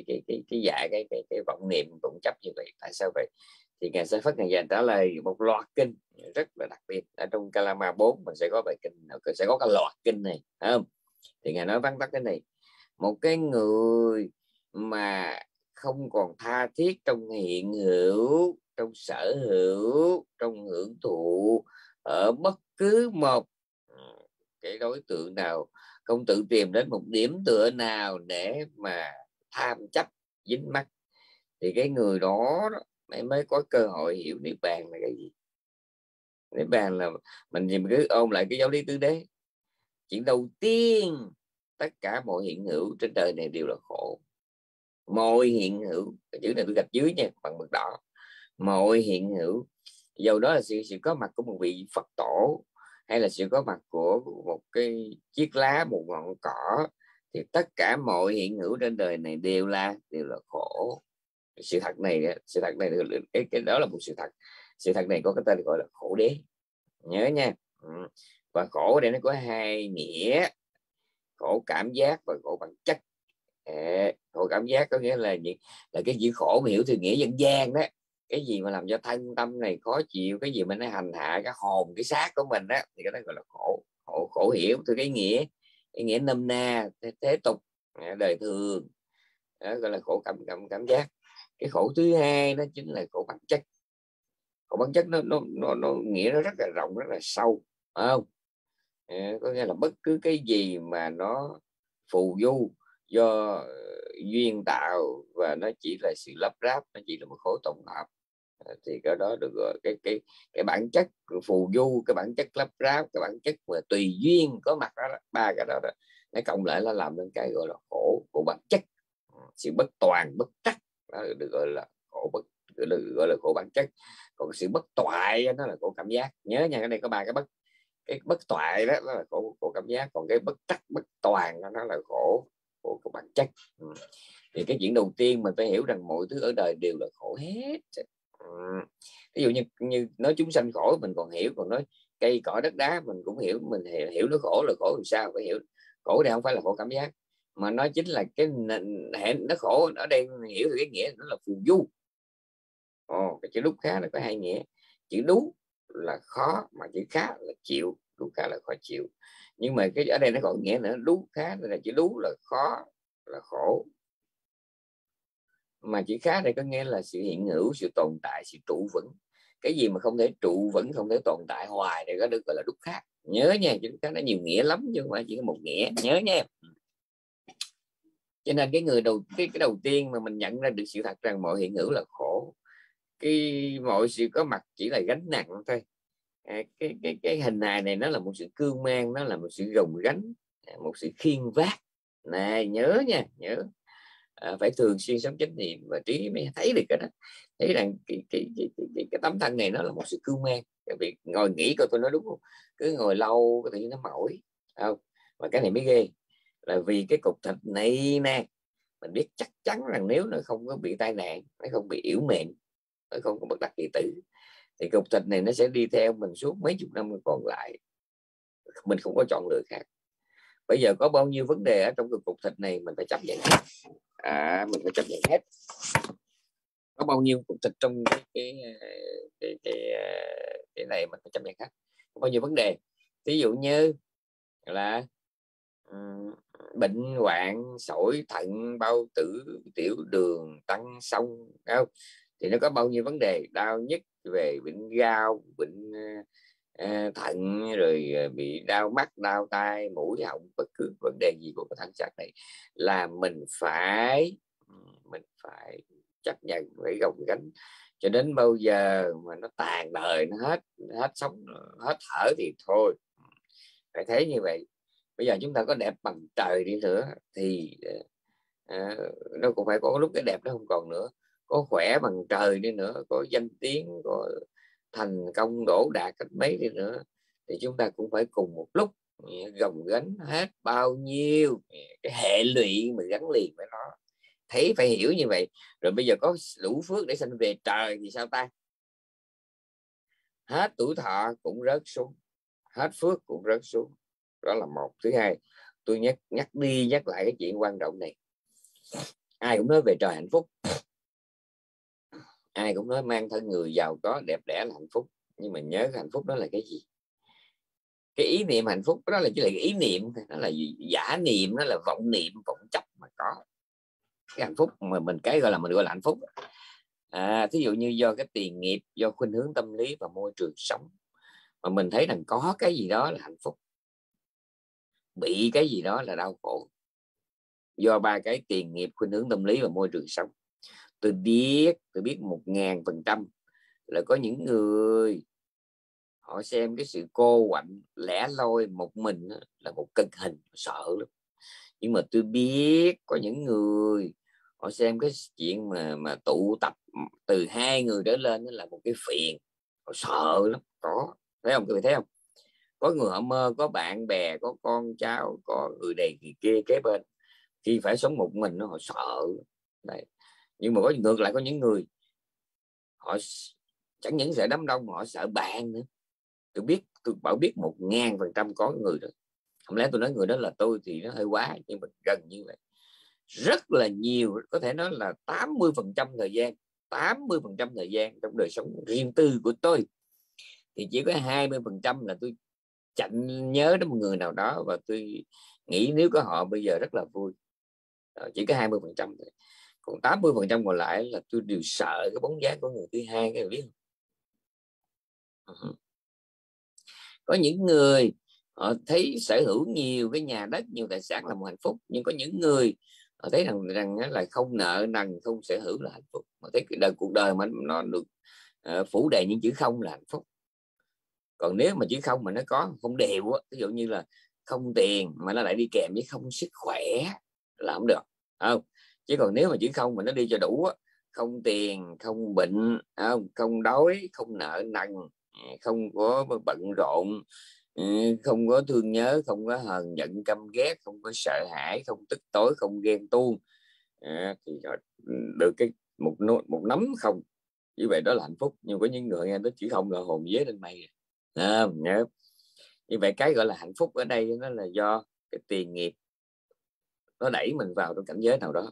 B: cái vọng niệm vọng chấp như vậy. Tại sao vậy? Thì ngài sẽ phát ngài dành trả lời một loạt kinh rất là đặc biệt. Ở trong Kalama 4 mình sẽ có bài kinh, sẽ có cái loạt kinh này, không? Thì ngài nói vắn tắt cái này: một cái người mà không còn tha thiết trong hiện hữu, trong sở hữu, trong hưởng thụ ở bất cứ một cái đối tượng nào, không tự tìm đến một điểm tựa nào để mà tham chấp dính mắc, thì cái người đó mới có cơ hội hiểu niết bàn là cái gì. Niết bàn là mình cứ ôm lại cái giáo lý tứ đế. Chuyện đầu tiên, tất cả mọi hiện hữu trên đời này đều là khổ. Mọi hiện hữu, cái chữ này tôi gạch dưới nha, bằng mực đỏ. Mọi hiện hữu, dầu đó là sự có mặt của một vị Phật tổ, hay là sự có mặt của một cái chiếc lá, một ngọn cỏ, thì tất cả mọi hiện hữu trên đời này đều là khổ. Sự thật này cái đó là một sự thật. Sự thật này có cái tên gọi là khổ đế, nhớ nha. Và khổ đây nó có hai nghĩa: khổ cảm giác và khổ bản chất. Khổ cảm giác có nghĩa là cái chữ khổ mà hiểu từ nghĩa dân gian đó, cái gì mà làm cho thân tâm này khó chịu, cái gì mà nó hành hạ cái hồn cái xác của mình á, thì cái đó gọi là khổ. Khổ hiểu từ cái nghĩa nôm na thế tục, đời thường, đó gọi là khổ cảm giác. Cái khổ thứ hai đó chính là khổ bản chất. Khổ bản chất nó nghĩa nó rất là rộng, rất là sâu, phải không? Có nghĩa là bất cứ cái gì mà nó phù du do duyên tạo, và nó chỉ là sự lắp ráp, nó chỉ là một khối tổng hợp, thì cái đó được gọi cái bản chất phù du, cái bản chất lắp ráp, cái bản chất mà tùy duyên có mặt đó, ba cái đó, nó cộng lại là làm nên cái gọi là khổ bản chất. Sự bất toàn bất trắc đó được gọi là khổ gọi là khổ bản chất. Còn sự bất toại nó là khổ cảm giác. Nhớ nha, cái này có ba cái bất toại đó, đó là khổ cảm giác. Còn cái bất trắc bất toàn nó là khổ bản chất. Thì cái chuyện đầu tiên mình phải hiểu rằng mọi thứ ở đời đều là khổ hết. Ví dụ như nói chúng sanh khổ mình còn hiểu, còn nói cây cỏ đất đá mình cũng hiểu. Mình hiểu nó khổ là khổ làm sao, phải hiểu khổ đây không phải là khổ cảm giác, mà nó chính là cái nó khổ ở đây. Hiểu thì cái nghĩa nó là phù du. Cái chữ đúc khá là có hai nghĩa. Chữ đú là khó, mà chữ khá là chịu. Đú khá là khó chịu, nhưng mà cái ở đây nó còn nghĩa nữa. Đú khá là chữ đú là khó, là khổ, mà chữ khá đây có nghĩa là sự hiện hữu, sự tồn tại, sự trụ vững. Cái gì mà không thể trụ vững, không thể tồn tại hoài thì có được gọi là đúc khá. Nhớ nha, chữ khá nó nhiều nghĩa lắm chứ không phải chỉ có một nghĩa, nhớ nha. Cho nên cái đầu tiên mà mình nhận ra được sự thật rằng mọi hiện hữu là khổ, mọi sự có mặt chỉ là gánh nặng thôi. Cái hình hài này nó là một sự cưu mang, nó là một sự gồng gánh, một sự khiêng vác này. Nhớ nha, nhớ. Phải thường xuyên sống chánh niệm và trí mới thấy được cái đó, thấy rằng cái tấm thân này nó là một sự cưu mang. Cái việc ngồi nghĩ coi tôi nói đúng không, cứ ngồi lâu có thể nó mỏi không. Và cái này mới ghê là vì cái cục thịt này nè, mình biết chắc chắn rằng nếu nó không có bị tai nạn, nó không bị yểu mệnh, nó không có bất đắc kỳ tử, thì cục thịt này nó sẽ đi theo mình suốt mấy chục năm còn lại. Mình không có chọn lựa khác. Bây giờ có bao nhiêu vấn đề ở trong cái cục thịt này mình phải chấp nhận hết. Mình phải chấp nhận hết. Có bao nhiêu cục thịt trong cái này mình phải chấp nhận hết. Có bao nhiêu vấn đề, ví dụ như là bệnh hoạn, sỏi thận, bao tử, tiểu đường, tăng sông, không? Thì nó có bao nhiêu vấn đề. Đau nhất về bệnh gao, bệnh thận, rồi bị đau mắt, đau tai, mũi, họng, bất cứ vấn đề gì của cái thân xác này là mình phải chấp nhận, phải gồng gánh cho đến bao giờ mà nó tàn đời, nó hết sống, hết thở thì thôi. Phải thấy như vậy. Bây giờ chúng ta có đẹp bằng trời đi nữa thì nó cũng phải có lúc cái đẹp nó không còn nữa. Có khỏe bằng trời đi nữa, có danh tiếng, có thành công đỗ đạt cách mấy đi nữa, thì chúng ta cũng phải cùng một lúc gồng gánh hết bao nhiêu cái hệ lụy mà gắn liền với nó. Thấy phải hiểu như vậy. Rồi bây giờ có đủ phước để sanh về trời thì sao ta? Hết tuổi thọ cũng rớt xuống, hết phước cũng rớt xuống. Đó là một. Thứ hai, tôi nhắc đi nhắc lại cái chuyện quan trọng này. Ai cũng nói về trời hạnh phúc, ai cũng nói mang thân người giàu có đẹp đẽ là hạnh phúc, nhưng mà nhớ hạnh phúc đó là cái gì? Cái ý niệm hạnh phúc đó là chỉ là cái ý niệm, nó là giả niệm, nó là vọng niệm, vọng chấp mà có. Cái hạnh phúc mà mình gọi là hạnh phúc, thí dụ như do cái tiền nghiệp, do khuynh hướng tâm lý và môi trường sống mà mình thấy rằng có cái gì đó là hạnh phúc, bị cái gì đó là đau khổ. Do ba cái tiền nghiệp, khuynh hướng tâm lý và môi trường sống. Tôi biết 1000% là có những người họ xem cái sự cô quạnh lẻ loi một mình là một cực hình, sợ lắm. Nhưng mà tôi biết có những người họ xem cái chuyện mà tụ tập từ 2 người trở lên là một cái phiền, họ sợ lắm. Có thấy không, quý vị thấy không? Có người họ mơ có bạn bè, có con cháu, có người này người kia kế bên, khi phải sống một mình họ sợ. Đấy. Nhưng mà có ngược lại, có những người họ chẳng những sợ đám đông mà họ sợ bạn nữa. Tôi bảo biết 1000% có người đó. Không lẽ tôi nói người đó là tôi thì nó hơi quá, nhưng mà gần như vậy. rất là nhiều, có thể nói là 80% thời gian, 80% thời gian trong đời sống riêng tư của tôi, thì chỉ có 20% là tôi chạnh nhớ đến một người nào đó và tôi nghĩ nếu có họ bây giờ rất là vui. Chỉ có 20% thôi. Còn 80% còn lại là tôi đều sợ cái bóng dáng của người thứ hai, cái biết không? Có những người họ thấy sở hữu nhiều cái nhà đất, nhiều tài sản là một hạnh phúc, nhưng có những người họ thấy rằng là không nợ nần, không sở hữu là hạnh phúc. Mà thấy cuộc đời mà nó được phủ đầy những chữ không là hạnh phúc. Còn nếu mà chữ không mà nó có không đều á, ví dụ như là không tiền mà nó lại đi kèm với không sức khỏe là không được, không? Chứ còn nếu mà chữ không mà nó đi cho đủ á, không tiền, không bệnh, không đói, không nợ nần, không có bận rộn, không có thương nhớ, không có hờn giận căm ghét, không có sợ hãi, không tức tối, không ghen tuông, thì được cái một nắm không, như vậy đó là hạnh phúc. Nhưng có những người nghe tới chữ không là hồn vía lên mây. Nhớ như vậy, cái gọi là hạnh phúc ở đây nó là do cái tiền nghiệp nó đẩy mình vào trong cảnh giới nào đó,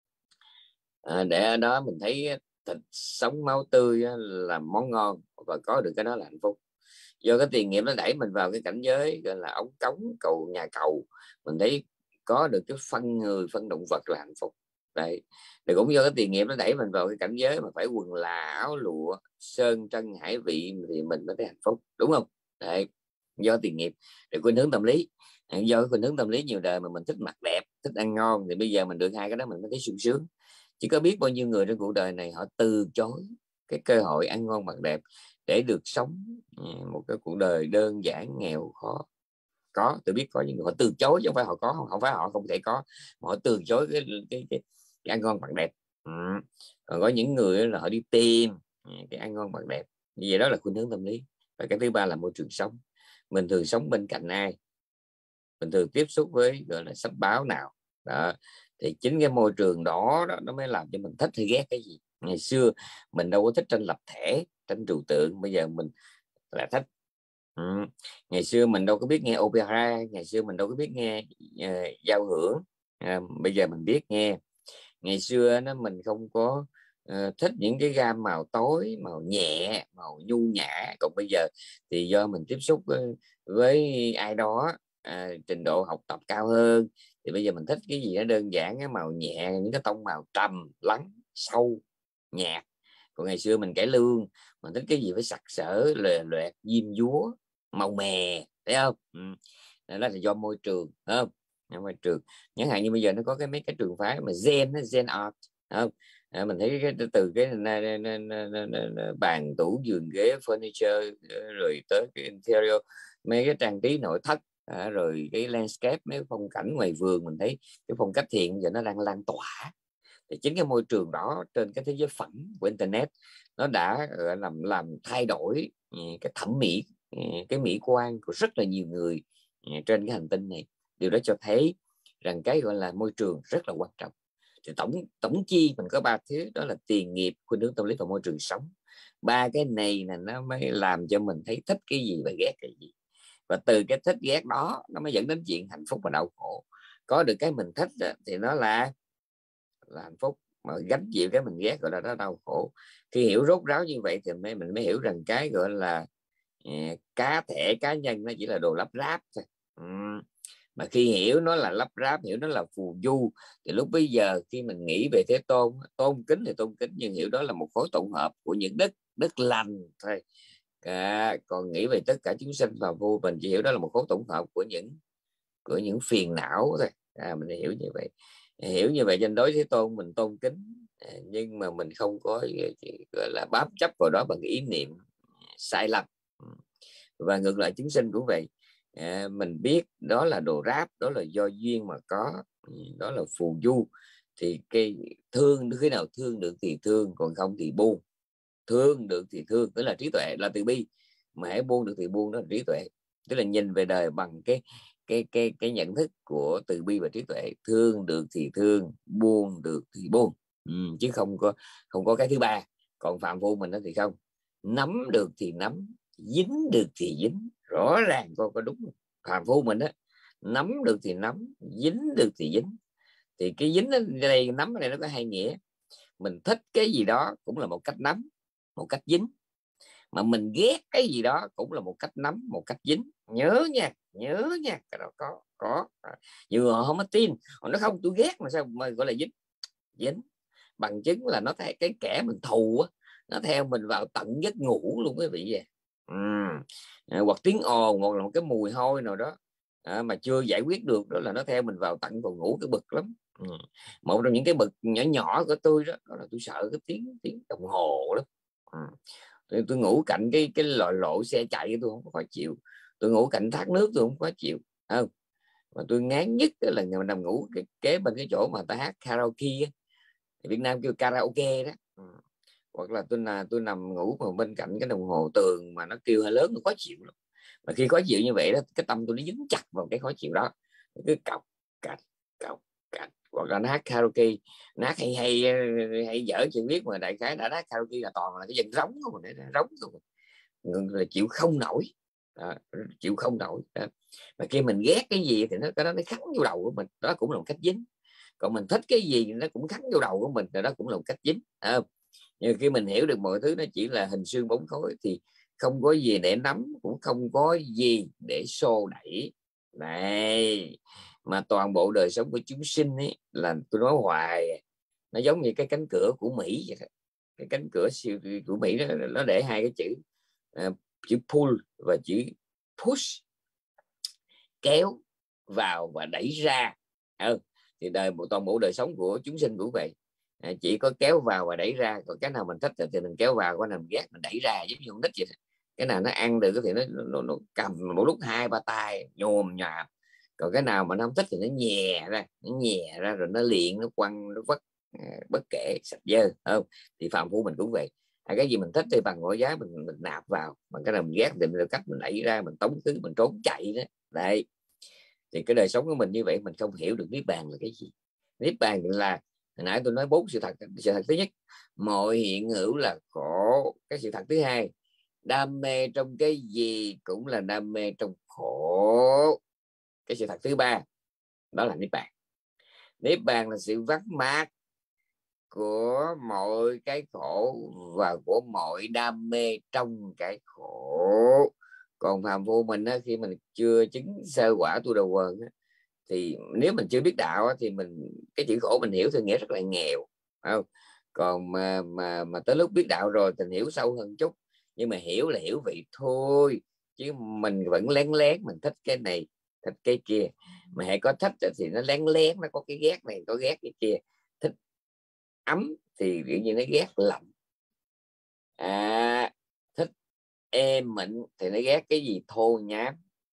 B: để ở đó mình thấy thịt sống máu tươi là món ngon, và có được cái đó là hạnh phúc. Do cái tiền nghiệp nó đẩy mình vào cái cảnh giới gọi là ống cống cầu nhà cầu, mình thấy có được cái phân người phân động vật là hạnh phúc. Đấy, thì cũng do cái tiền nghiệp nó đẩy mình vào cái cảnh giới mà phải quần là áo lụa, sơn trân hải vị, thì mình mới thấy hạnh phúc, đúng không? Đấy, do tiền nghiệp. Để khuynh hướng tâm lý, do khuynh hướng tâm lý nhiều đời mà mình thích mặc đẹp, thích ăn ngon, thì bây giờ mình được hai cái đó mình mới thấy sung sướng. Chỉ có biết bao nhiêu người trên cuộc đời này họ từ chối cái cơ hội ăn ngon mặc đẹp để được sống một cái cuộc đời đơn giản nghèo khó. Có, tôi biết có những người họ từ chối, chứ không phải họ có, không phải họ không thể có, mà họ từ chối cái ăn ngon mặc đẹp. Còn có những người là họ đi tìm cái ăn ngon mặc đẹp. Như vậy đó là khuynh hướng tâm lý. Và cái thứ ba là môi trường sống. Mình thường sống bên cạnh ai, mình thường tiếp xúc với gọi là sách báo nào đó, thì chính cái môi trường đó, nó mới làm cho mình thích hay ghét cái gì. Ngày xưa mình đâu có thích tranh lập thể, tranh trừu tượng, bây giờ mình là thích. Ngày xưa mình đâu có biết nghe opera, ngày xưa mình đâu có biết nghe giao hưởng, bây giờ mình biết nghe. Ngày xưa nó mình không có thích những cái gam màu tối, màu nhẹ, màu nhu nhã. Còn bây giờ thì do mình tiếp xúc với ai đó trình độ học tập cao hơn, thì bây giờ mình thích cái gì nó đơn giản, cái màu nhẹ, những cái tông màu trầm lắng sâu nhạt. Còn ngày xưa mình cải lương, mình thích cái gì phải sặc sỡ lòe loẹt diêm dúa màu mè, thấy không? Đó là do môi trường, không? Môi trường. Chẳng hạn như bây giờ nó có mấy cái trường phái mà Zen art, không? Mình thấy từ cái bàn tủ giường ghế furniture, rồi tới cái interior, mấy cái trang trí nội thất, rồi cái landscape, mấy phong cảnh ngoài vườn, mình thấy cái phong cách thiện giờ nó đang lan tỏa. Thì chính cái môi trường đó trên cái thế giới phẳng của internet, nó đã làm thay đổi cái thẩm mỹ, cái mỹ quan của rất là nhiều người trên cái hành tinh này. Điều đó cho thấy rằng cái gọi là môi trường rất là quan trọng. Thì tổng chi mình có ba thứ, đó là tiền nghiệp, khuynh hướng tâm lý và môi trường sống. Ba cái này là nó mới làm cho mình thấy thích cái gì và ghét cái gì, và từ cái thích ghét đó nó mới dẫn đến chuyện hạnh phúc và đau khổ. Có được cái mình thích thì nó là hạnh phúc, mà gánh chịu cái mình ghét gọi là nó đau khổ. Khi hiểu rốt ráo như vậy thì mình mới hiểu rằng cái gọi là cá thể cá nhân nó chỉ là đồ lắp ráp thôi. Mà khi hiểu nó là lắp ráp, hiểu nó là phù du, thì lúc bây giờ khi mình nghĩ về Thế Tôn, tôn kính thì tôn kính, nhưng hiểu đó là một khối tổng hợp của những đất lành thôi. Còn nghĩ về tất cả chúng sinh và vô, mình chỉ hiểu đó là một khối tổng hợp của những phiền não thôi. Mình hiểu như vậy. Hiểu như vậy trên đối Thế Tôn mình tôn kính, nhưng mà mình không có gọi là bám chấp vào đó bằng ý niệm sai lầm. Và ngược lại chúng sinh cũng vậy. Mình biết đó là đồ ráp, đó là do duyên mà có, đó là phù du, thì cái thương khi nào thương được thì thương, còn không thì buông. Thương được thì thương, tức là trí tuệ, là từ bi. Mà hãy buông được thì buông, đó là trí tuệ. Tức là nhìn về đời bằng cái nhận thức của từ bi và trí tuệ. Thương được thì thương, buông được thì buông, chứ không có cái thứ ba. Còn phạm phu mình đó thì không, nắm được thì nắm, dính được thì dính. Rõ ràng có đúng. Phạm phu mình đó, nắm được thì nắm, dính được thì dính. Thì cái dính ở đây, nắm ở đây nó có hai nghĩa. Mình thích cái gì đó cũng là một cách nắm, một cách dính, mà mình ghét cái gì đó cũng là một cách nắm, một cách dính. Nhớ nha, nhớ nha, cái đó có nhiều người họ không có tin, họ nói không tôi ghét mà sao mà gọi là dính. Dính bằng chứng là nó thấy cái kẻ mình thù á, nó theo mình vào tận giấc ngủ luôn quý vị vậy. Hoặc tiếng ồn, hoặc là một cái mùi hôi nào đó mà chưa giải quyết được, đó là nó theo mình vào tận phòng ngủ, cái bực lắm. Một trong những cái bực nhỏ nhỏ của tôi đó, đó là tôi sợ cái tiếng đồng hồ lắm. Tôi ngủ cạnh cái lộ xe chạy, tôi không có khó chịu. Tôi ngủ cạnh thác nước tôi không khó chịu. Không, mà tôi ngán nhất là nằm ngủ kế bên cái chỗ mà ta hát karaoke á, Việt Nam kêu karaoke đó. Hoặc là tôi nằm ngủ mà bên cạnh cái đồng hồ tường mà nó kêu hơi lớn, nó khó chịu lắm. Mà khi khó chịu như vậy đó, cái tâm tôi nó dính chặt vào cái khó chịu đó, cứ cọc cạch cọc cạch. Hoặc là nó hát karaoke, nó hát hay dở chuyện biết, mà đại khái đã hát karaoke là toàn là cái dân rống không, để rống không, là chịu không nổi. Chịu không nổi đó. Mà khi mình ghét cái gì thì cái đó nó khắc vô đầu của mình, đó cũng là một cách dính. Còn mình thích cái gì nó cũng khắc vô đầu của mình, đó cũng là một cách dính. Nhưng khi mình hiểu được mọi thứ nó chỉ là hình xương bóng khối thì không có gì để nắm, cũng không có gì để xô đẩy này. Mà toàn bộ đời sống của chúng sinh ấy, là tôi nói hoài, nó giống như cái cánh cửa của Mỹ vậy đó. Cái cánh cửa siêu của Mỹ đó, nó để hai cái chữ pull và chữ push, kéo vào và đẩy ra. Thì toàn bộ đời sống của chúng sinh cũng vậy, chỉ có kéo vào và đẩy ra. Còn cái nào mình thích thì mình kéo vào, cái nào mình ghét mình đẩy ra, giống như con nít vậy. Cái nào nó ăn được thì nó cầm một lúc 2-3 tay nhồm nhòm. Còn cái nào mà nó không thích thì nó nhè ra rồi nó liền, nó quăng, nó vất, bất kể sạch dơ. Không, thì phàm phu mình cũng vậy. Cái gì mình thích thì bằng mọi giá mình nạp vào, bằng cái nào mình ghét thì mình cách mình đẩy ra, mình tống thứ, mình trốn chạy đó. Đấy, thì cái đời sống của mình như vậy, mình không hiểu được niết bàn là cái gì. Niết bàn là, hồi nãy tôi nói 4 sự thật. Sự thật thứ nhất, mọi hiện hữu là khổ. Cái sự thật thứ hai, đam mê trong cái gì cũng là đam mê trong khổ. Cái sự thật thứ ba, đó là niết bàn. Niết bàn là sự vắt mát của mọi cái khổ và của mọi đam mê trong cái khổ. Còn phàm phu mình á, khi mình chưa chứng sơ quả tu đầu quần á, thì nếu mình chưa biết đạo á, thì cái chữ khổ mình hiểu thì nghĩa rất là nghèo, không? Còn mà tới lúc biết đạo rồi thì hiểu sâu hơn chút, nhưng mà hiểu là hiểu vậy thôi, chứ mình vẫn lén lén mình thích cái này, thích cái kia. Mà hãy có thích thì nó lén lén, nó có cái ghét này, có ghét cái kia. Thích ấm thì tự nhiên nó ghét lạnh, thích êm mịn thì nó ghét cái gì thô nhám,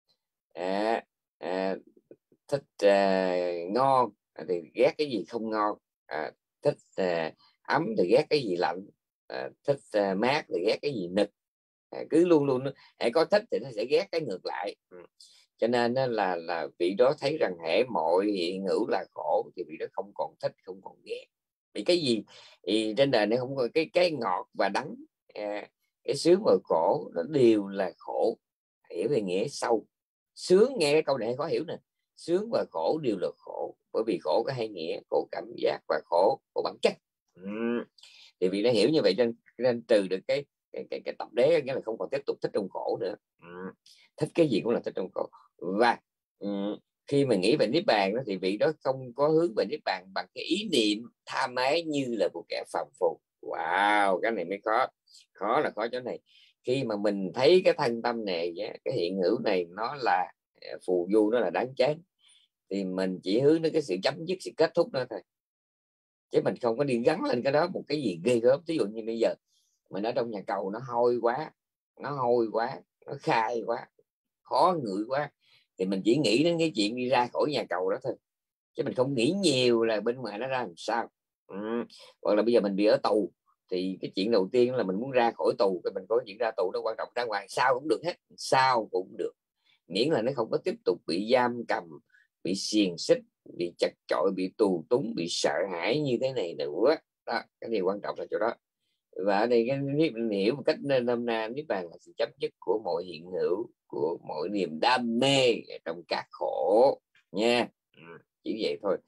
B: thích ngon thì ghét cái gì không ngon, thích ấm thì ghét cái gì lạnh, thích mát thì ghét cái gì nực. Cứ luôn luôn hãy có thích thì nó sẽ ghét cái ngược lại. Cho nên là vị đó thấy rằng hễ mọi hiện hữu là khổ thì vị đó không còn thích, không còn ghét. Vì cái gì thì trên đời này không có cái ngọt và đắng, cái sướng và khổ nó đều là khổ. Hiểu về nghĩa sâu. Sướng, nghe cái câu này khó hiểu nè. Sướng và khổ đều là khổ, bởi vì khổ có hai nghĩa, khổ cảm giác và khổ bản chất. Thì vì nó hiểu như vậy nên trừ được cái tập đế, nghĩa là không còn tiếp tục thích trong khổ nữa. Thích cái gì cũng là thích trong khổ. Và khi mà nghĩ về niết bàn đó, thì vị đó không có hướng về niết bàn bằng cái ý niệm tham ái như là một kẻ phàm phu. Wow, cái này mới khó là khó chỗ này. Khi mà mình thấy cái thân tâm này, cái hiện hữu này nó là phù du, nó là đáng chán, thì mình chỉ hướng đến cái sự chấm dứt, sự kết thúc đó thôi, chứ mình không có đi gắn lên cái đó một cái gì ghê gớm. Ví dụ như bây giờ mình ở trong nhà cầu, nó hôi quá, nó khai quá, khó ngửi quá, thì mình chỉ nghĩ đến cái chuyện đi ra khỏi nhà cầu đó thôi, chứ mình không nghĩ nhiều là bên ngoài nó ra làm sao. Hoặc là bây giờ mình bị ở tù, thì cái chuyện đầu tiên là mình muốn ra khỏi tù. Cái mình có chuyện ra tù nó quan trọng, ra ngoài sao cũng được hết, sao cũng được, miễn là nó không có tiếp tục bị giam cầm, bị xiềng xích, bị chặt chội, bị tù túng, bị sợ hãi như thế này nữa. Đó, cái điều quan trọng là chỗ đó. Và ở đây cái hiểu một cách nôm na, niết bàn là sự chấm dứt của mọi hiện hữu, của mọi niềm đam mê trong các khổ nha. Chỉ vậy thôi.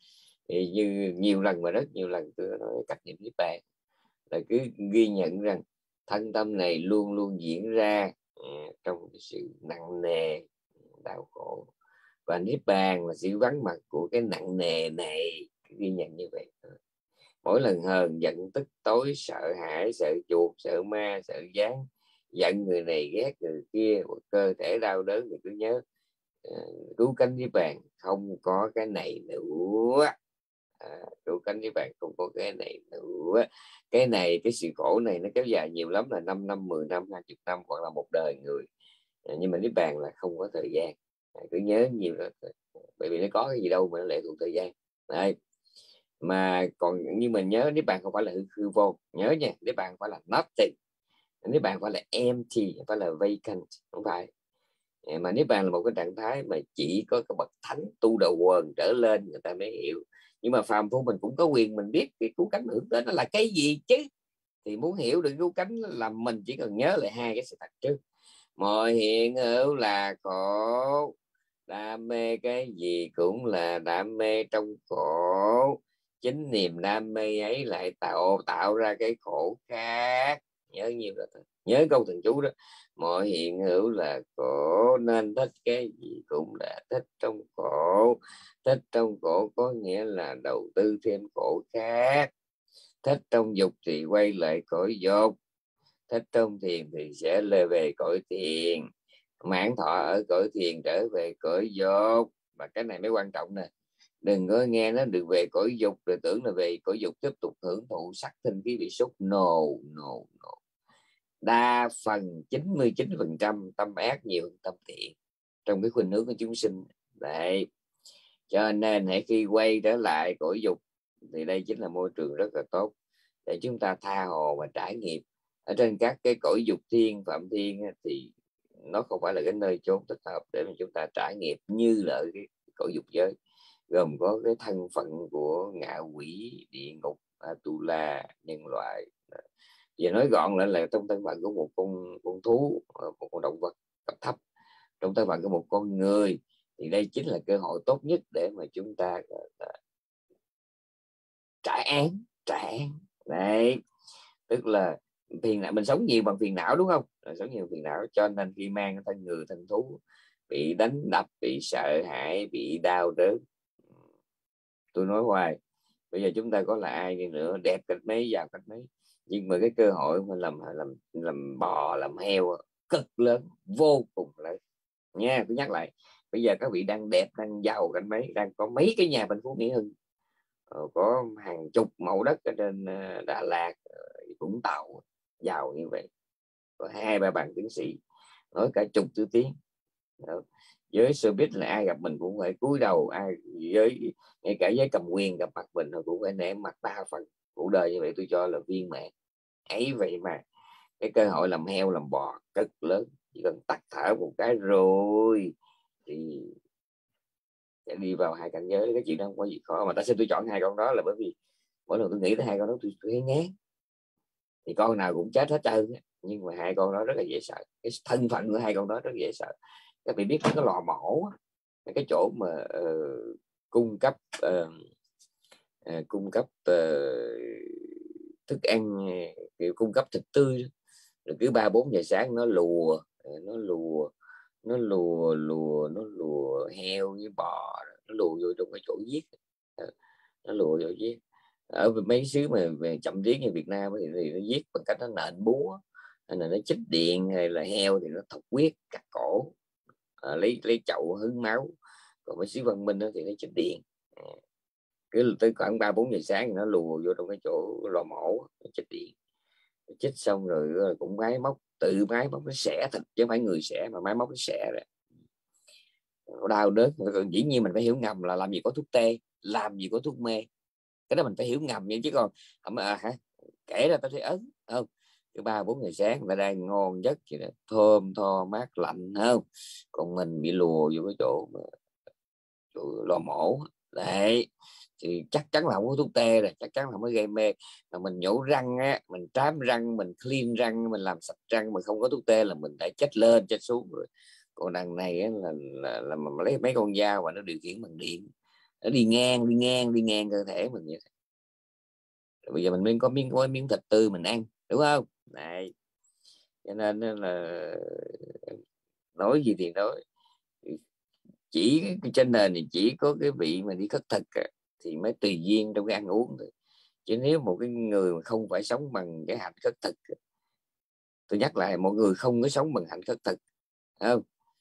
B: Thì như nhiều lần mà rất nhiều lần tôi nói cách niệm Niết Bàn là cứ ghi nhận rằng thân tâm này luôn luôn diễn ra trong sự nặng nề đau khổ, và Niết Bàn là sự vắng mặt của cái nặng nề này, ghi nhận như vậy. Mỗi lần hờn giận tức tối, sợ hãi, sợ chuột, sợ ma, sợ gián, giận người này ghét người kia, cơ thể đau đớn thì cứ nhớ cứu cánh Niết Bàn không có cái này nữa. Cứu cánh Niết Bàn không có cái này nữa. Cái này, cái sự khổ này nó kéo dài nhiều lắm là 5 năm, 10 năm, 20 năm, hoặc là một đời người. Nhưng mà Niết Bàn là không có thời gian. Cứ nhớ nhiều là, bởi vì nó có cái gì đâu mà nó lệ thuộc thời gian. Đấy. Mà còn như mình nhớ Niết Bàn không phải là hư vô, nhớ nha, Niết Bàn không phải là nothing, Niết Bàn phải là empty, không phải là vacant, không phải. Mà Niết Bàn là một cái trạng thái mà chỉ có cái bậc thánh tu đầu quần trở lên người ta mới hiểu. Nhưng mà phàm phu mình cũng có quyền mình biết cái cứu cánh hưởng tới nó là cái gì chứ. Thì muốn hiểu được cứu cánh là mình chỉ cần nhớ lại hai cái sự thật trước: mọi hiện hữu là khổ, đam mê cái gì cũng là đam mê trong khổ, chính niềm đam mê ấy lại tạo ra cái khổ khác. Nhớ nhiều rồi, nhớ câu thần chú đó: mọi hiện hữu là khổ nên thích cái gì cũng là thích trong khổ. Thích trong khổ có nghĩa là đầu tư thêm khổ khác. Thích trong dục thì quay lại cõi dục, thích trong thiền thì sẽ lê về cõi thiền, mãn thọ ở cõi thiền trở về cõi dục. Và cái này mới quan trọng nè, đừng có nghe nó được về cõi dục rồi tưởng là về cõi dục tiếp tục hưởng thụ sắc thinh khí vị xúc. No, no, no. Đa phần 99% tâm ác nhiều hơn tâm thiện trong cái khuynh hướng của chúng sinh đấy. Cho nên hãy khi quay trở lại cõi dục thì đây chính là môi trường rất là tốt để chúng ta tha hồ và trải nghiệm. Ở trên các cái cõi dục thiên, phạm thiên thì nó không phải là cái nơi chốn thích hợp để mà chúng ta trải nghiệm như là ở cái cõi dục giới, gồm có cái thân phận của ngạ quỷ, địa ngục, tu la, nhân loại. Giờ nói gọn lại là trong thân phận của một con thú, một con động vật cấp thấp, trong thân phận của một con người, thì đây chính là cơ hội tốt nhất để mà chúng ta trả án đấy. Tức là phiền não, mình sống nhiều bằng phiền não đúng không, sống nhiều phiền não, cho nên khi mang thân người thân thú bị đánh đập, bị sợ hãi, bị đau đớn. Tôi nói hoài, bây giờ chúng ta có là ai đi nữa, đẹp cách mấy, giàu cách mấy, nhưng mà cái cơ hội mà làm bò, làm heo cực lớn, vô cùng lớn nha. Tôi nhắc lại, bây giờ các vị đang đẹp, đang giàu cách mấy, đang có mấy cái nhà bên Phú Mỹ Hưng, có hàng chục mẫu đất ở trên Đà Lạt, Vũng Tàu, giàu như vậy, có 2-3 bằng tiến sĩ, nói cả chục thứ tiếng. Với showbiz là ai gặp mình cũng phải cúi đầu, ai với ngay cả với cầm quyền gặp mặt mình cũng phải nể mặt 3 phần. Cuộc đời như vậy tôi cho là viên mãn ấy. Vậy mà cái cơ hội làm heo làm bò rất lớn, chỉ cần tắt thở một cái rồi thì sẽ đi vào hai cảnh giới. Cái chuyện đó không có gì khó. Mà tại sao tôi chọn hai con đó là bởi vì mỗi lần tôi nghĩ tới hai con đó tôi thấy ngán. Thì con nào cũng chết hết trơn, nhưng mà hai con đó rất là dễ sợ. Cái thân phận của hai con đó rất là dễ sợ. Các bạn biết cái lò mổ, cái chỗ mà cung cấp thức ăn, kiểu cung cấp thịt tươi, rồi cứ 3-4 giờ sáng nó lùa heo với bò, nó lùa vô trong cái chỗ giết, nó lùa vô giết. Ở mấy xứ mà về chậm tiến như Việt Nam thì nó giết bằng cách nó nện búa, hay là nó chích điện, hay là heo thì nó thọc huyết cắt cổ, lấy chậu hứng máu. Còn mấy xứ văn minh thì nó chích điện, cứ tới khoảng 3-4 giờ sáng thì nó lùa vô trong cái chỗ lò mổ, chích điện, chích xong rồi cũng máy móc, tự máy móc nó xẻ thịt chứ không phải người xẻ, mà máy móc nó xẻ rồi đau đớn. Dĩ nhiên mình phải hiểu ngầm là làm gì có thuốc tê, làm gì có thuốc mê, cái đó mình phải hiểu ngầm vậy chứ còn kể ra tao thấy ớn không. Cái 3-4 giờ sáng người ta đang ngon giấc vậy đó, thơm tho mát lạnh không, còn mình bị lùa vô cái chỗ lò mổ đấy, thì chắc chắn là không có thuốc tê rồi, chắc chắn là không có gây mê. Mà mình nhổ răng á, mình trám răng, mình clean răng, mình làm sạch răng mà không có thuốc tê là mình đã chết lên chết xuống rồi. Còn đằng này á, là mà lấy mấy con dao và nó điều khiển bằng điện, nó đi ngang cơ thể mình vậy. Bây giờ mình mới có miếng thịt tươi mình ăn, đúng không? Này, cho nên là nói gì thì nói, chỉ trên nền thì chỉ có cái vị mà đi khất thực thì mới tùy duyên trong cái ăn uống thôi. Chứ nếu một cái người mà không phải sống bằng cái hạnh khất thực, tôi nhắc lại, mọi người không có sống bằng hạnh khất thực, không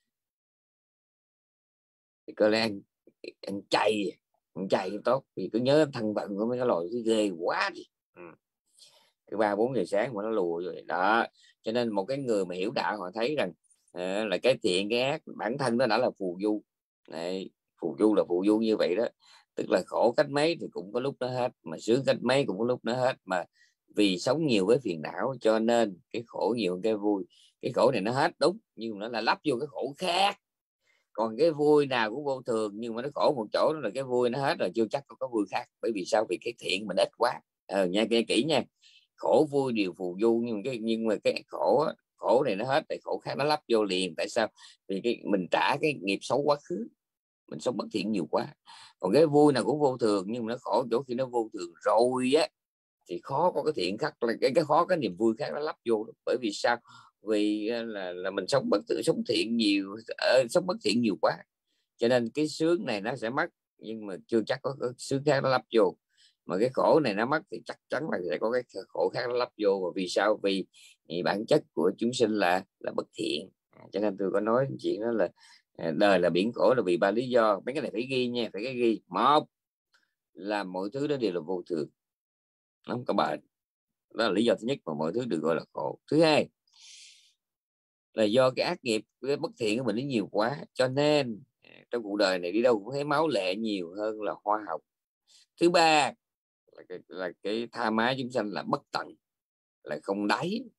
B: thì có lẽ ăn chay, ăn chay tốt, vì cứ nhớ thân phận của mấy cái loài cái ghê quá đi. Cái 3-4 giờ sáng mà nó lùa rồi đó. Cho nên một cái người mà hiểu đạo họ thấy rằng là cái thiện cái ác bản thân nó đã là phù du. Này, phù du là phù du như vậy đó, tức là khổ cách mấy thì cũng có lúc nó hết, mà sướng cách mấy cũng có lúc nó hết. Mà vì sống nhiều với phiền não cho nên cái khổ nhiều hơn cái vui. Cái khổ này nó hết đúng, nhưng mà nó là lắp vô cái khổ khác. Còn cái vui nào cũng vô thường, nhưng mà nó khổ một chỗ, đó là cái vui nó hết rồi chưa chắc có vui khác. Bởi vì sao? Vì cái thiện mình ít quá. Nha, nghe kỹ nha. Khổ vui đều phù du, nhưng mà cái khổ này nó hết, tại khổ khác nó lắp vô liền. Tại sao? Vì mình trả cái nghiệp xấu quá khứ, mình sống bất thiện nhiều quá. Còn cái vui nào cũng vô thường, nhưng mà nó khổ chỗ khi nó vô thường rồi á, thì khó có cái thiện khác, là cái khó cái niềm vui khác nó lắp vô. Bởi vì sao? Vì là mình sống bất tử, sống thiện nhiều, sống bất thiện nhiều quá, cho nên cái sướng này nó sẽ mất, nhưng mà chưa chắc có cái sướng khác nó lắp vô. Mà cái khổ này nó mất thì chắc chắn là sẽ có cái khổ khác nó lắp vô. Và vì sao? Vì bản chất của chúng sinh là bất thiện. Cho nên tôi có nói chuyện đó là đời là biển khổ là vì 3 lý do. Mấy cái này phải ghi nha, phải cái ghi. Một là mọi thứ đó đều là vô thường, nó không có bền, đó là lý do thứ nhất mà mọi thứ được gọi là khổ. Thứ hai là do cái ác nghiệp, cái bất thiện của mình nó nhiều quá, cho nên trong cuộc đời này đi đâu cũng thấy máu lệ nhiều hơn là hoa hồng. Thứ ba là cái tha mái chúng sanh là bất tận, là không đáy,